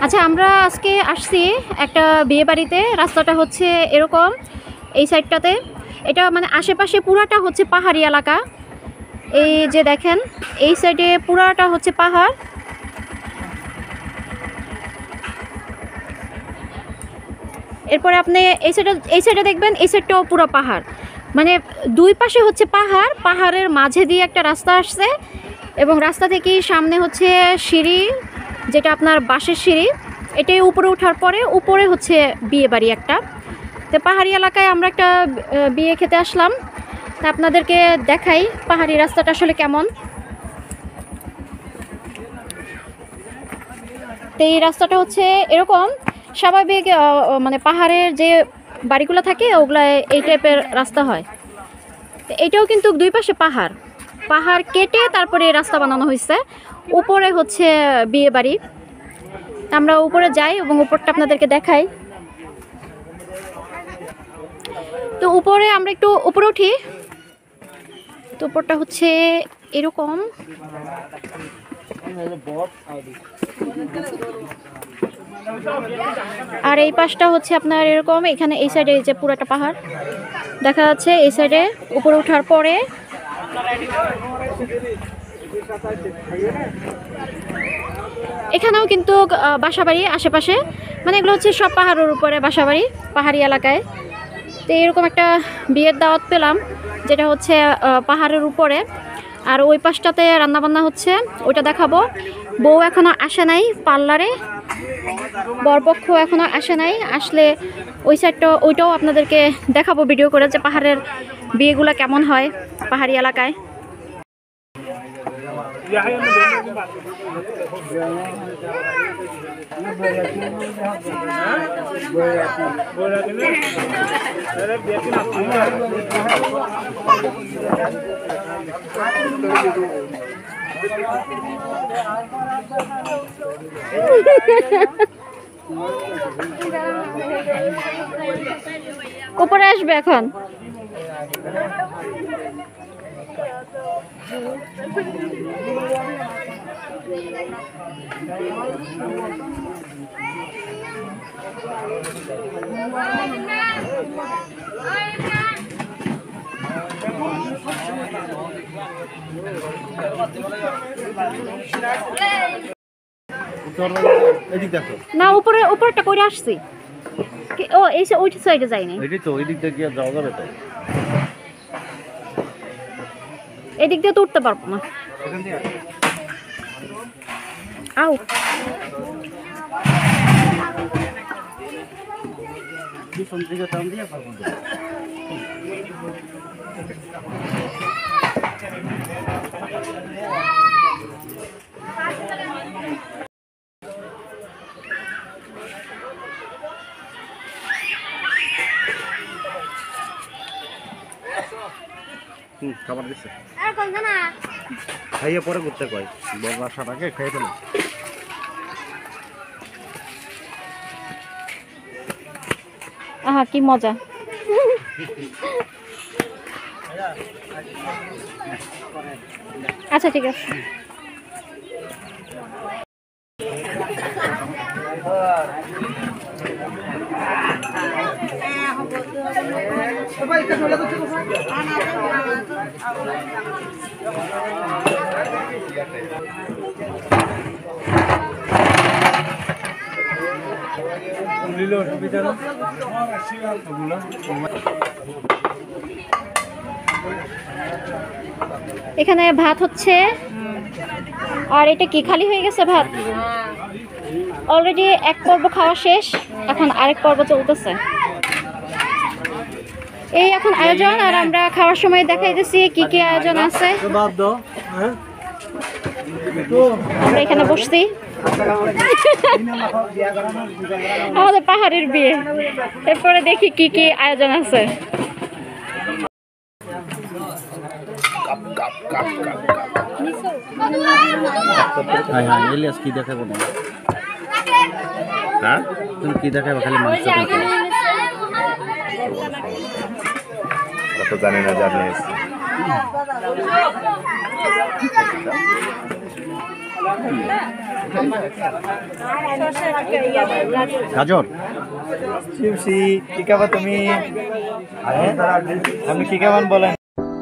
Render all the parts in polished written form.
আচ্ছা, আমরা আজকে আসছি একটা বিয়ে বাড়িতে। রাস্তাটা হচ্ছে এরকম, এই সাইডটাতে। এটা মানে আশেপাশে পুরাটা হচ্ছে পাহাড়ি এলাকা। এই যে দেখেন, এই সাইডে পুরাটা হচ্ছে পাহাড়। এরপরে আপনি এই সাইডে দেখবেন, এই সাইডটাও পুরো পাহাড়। মানে দুই পাশে হচ্ছে পাহাড়, পাহাড়ের মাঝে দিয়ে একটা রাস্তা আসছে এবং রাস্তা থেকেই সামনে হচ্ছে সিঁড়ি, যেটা আপনার বাঁশের সিঁড়ি। এটাই উপরে ওঠার পরে উপরে হচ্ছে বিয়ে বাড়ি একটা। তো পাহাড়ি এলাকায় আমরা একটা বিয়ে খেতে আসলাম। তা আপনাদেরকে দেখাই পাহাড়ি রাস্তাটা আসলে কেমন। তো এই রাস্তাটা হচ্ছে এরকম স্বাভাবিক, মানে পাহাড়ের যে বাড়িগুলো থাকে ওগুলা এই টাইপের রাস্তা হয়। তো এটাও কিন্তু দুই পাশে পাহাড়, পাহাড় কেটে তারপরে এই রাস্তা বানানো হয়েছে। উপরে হচ্ছে বিয়ে বাড়ি। আমরা উপরে যাই এবং উপরটা আপনাদেরকে দেখাই। তো উপরে আমরা একটু উপরে উঠি। তো উপরটা হচ্ছে এরকম। আর এই পাশটা হচ্ছে আপনার এরকম। এখানে এই সাইডে যে পুরোটা পাহাড় দেখা যাচ্ছে। এই সাইডে উপরে ওঠার পরে এখানেও কিন্তু বাসাবাড়ি আশেপাশে, মানে এগুলো হচ্ছে সব পাহাড়ের উপরে বাসাবাড়ি, পাহাড়ি এলাকায়। তো এরকম একটা বিয়ের দাওয়াত পেলাম, যেটা হচ্ছে পাহাড়ের উপরে। আর ওই পাশটাতে রান্নাবান্না হচ্ছে, ওইটা দেখাবো। বউ এখনো আসে নাই পার্লারে, বরপক্ষ এখনো আসে নাই। আসলে ওই সাইডটা ওইটাও আপনাদেরকে দেখাবো ভিডিও করে, যে পাহাড়ের বিয়েগুলো কেমন হয় পাহাড়ি এলাকায়। উপরে আসবে এখন। না, উপরটা করে আসছি। ও এই ওই সাইডে যাইনি। এদিক দিয়ে তো উঠতে পারবো না। আও খাবার দিচ্ছে খাইয়ে পরে করতে কয়, বড় রাশাটাকে খেয়ে ফেলো। আহা কি মজা। আচ্ছা ঠিক আছে। এখানে ভাত হচ্ছে। আর এটা কি খালি হয়ে গেছে ভাত? অলরেডি এক পর্ব খাওয়া শেষ, এখন আরেক পর্ব চলতেছে। এই এখন আয়োজন, আর আমরা খাওয়ার সময় দেখাইতেছি কি কি আয়োজন আছে। আমরা এখানে বসছি, আমাদের পাহাড়ের বিয়ে। এরপরে দেখি কি কি আয়োজন আছে। কি দেখাবো না? হ্যাঁ, তুমি কি দেখাবো? খালি মাংস তো জানি না, জানি গাজর চিপসি কি খাবা তুমি? আপনি কি খাবেন বলেন?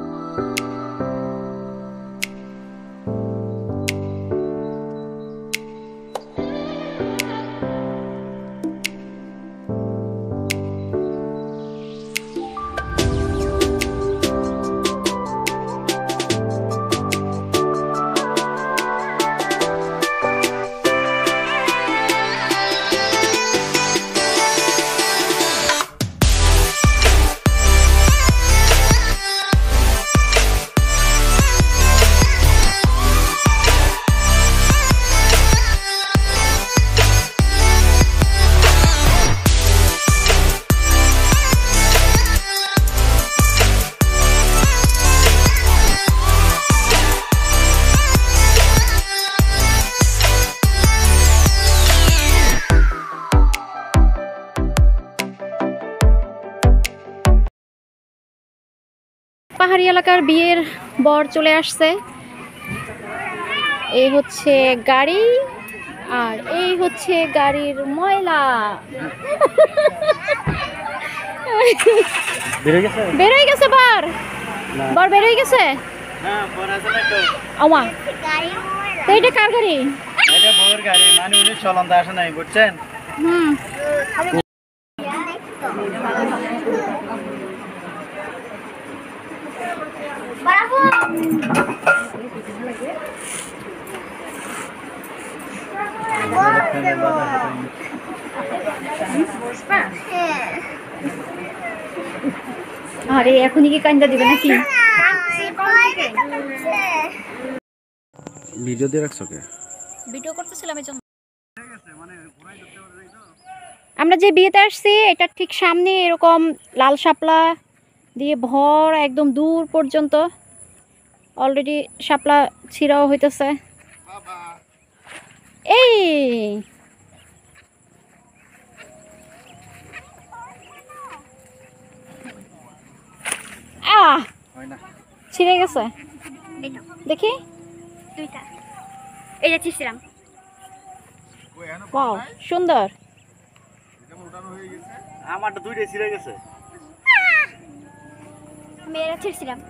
পাহাড়ি এলাকার বিয়ের বর চলে আসছে। এই হচ্ছে গাড়ি আর এই হচ্ছে গাড়ির ময়লা। বেরোয় গেছে বর, বর বেরোয় গেছে। আমা তো এটা কার গাড়ি? এটা বউর গাড়ি, মানে উনি চলন্ত আসে নাই, বুঝছেন? হুম, আরে এখনই কি কান্দা দিবে নাকি? ভিডিও দিয়ে রাখছো কে? ভিডিও করতেছিলাম এই জন্য। আমরা যে বিয়েতে আসছি এটা ঠিক সামনে এরকম লাল শাপলা দিয়ে ভর একদম দূর পর্যন্ত। অলরেডি শাপলা ছিঁড়াও হইতেছে। এই আহ ছিঁড়ে গেছে দেখি। দুইটা এই যে ছিলাম। ওয়াও সুন্দর। আমারটা দুইটাই ছিঁড়ে গেছে। মেয়েরা ছিড়ছিলাম।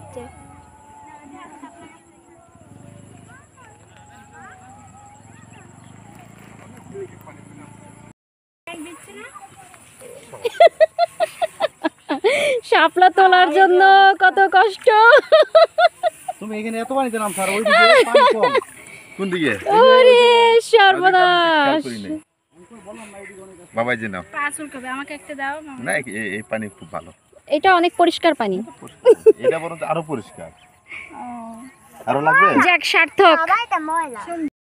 শাপলা তোলার জন্য কত কষ্ট। তুমি এখানে এত পানিতে নাম স্যার, ওই দিকে পানি কম। কোন দিকে? ওরে সর্বনাশ। বাবাই জি নাও। পাঁচুল কবে আমাকে একটা দাও। না এই পানি খুব ভালো। এটা অনেক পরিষ্কার পানি। এটা বরং আরো পরিষ্কার। আরো লাগবে? যাক সার্থক। বাবা এটা ময়লা।